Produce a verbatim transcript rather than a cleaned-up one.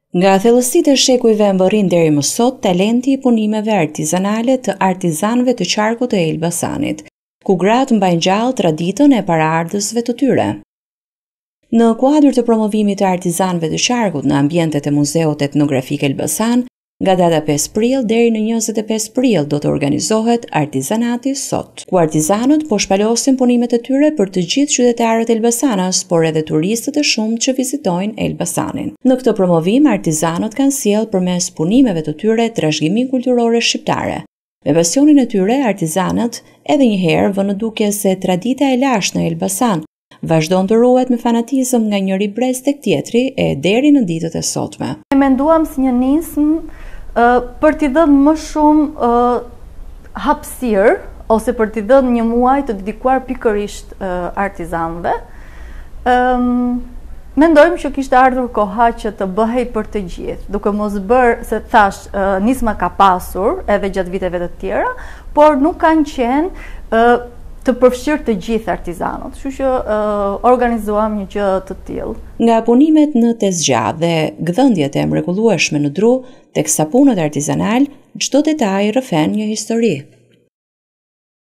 Nga thellësitë e shekujve më rrin deri më sot talenti i punimeve artizanale të artizanëve të qarkut të Elbasanit, ku gratë mbajnë gjallë traditën e paraardhësve të tyre. Në kuadër të promovimit të artizanëve të qarkut në ambientet e Muzeut Etnografik Elbasan, nga data pesë prill deri në njëzet e pesë prill do të organizohet Artizanati Sot, ku artizanët po shpalosin punimet e tyre për të gjithë qytetarët e Elbasanës, por edhe turistët e shumtë që vizitojnë Elbasanin. Në këtë promovim, artizanët kanë sjellë përmes punimeve të tyre trashëgimin kulturore shqiptare. Me pasionin e tyre, artizanët edhe një herë vënë në dukje se tradita e lashtë në Elbasan vazhdon të ruhet me fanatizëm nga njëri brez tek tjetri e deri në ditët e sotme. E menduam si një nismë uh, për t'i dhënë më shumë uh, hapësirë ose për t'i dhënë një muaj të dedikuar pikërisht uh, artizanëve. Um, mendojmë që kishte ardhur koha që të bëhej për të gjithë, duke mos bërë se thash uh, nisma ka pasur edhe gjatë viteve të tjera, por nuk kanë qenë uh, të përfshirë të gjithë artizanët, kështu që uh, organizuam një gjë të tillë. Nga punimet në tezgjatë dhe gdhëndjet e mrekullueshme në dru, teksa punët artizanal, çdo detaj rrëfen një histori.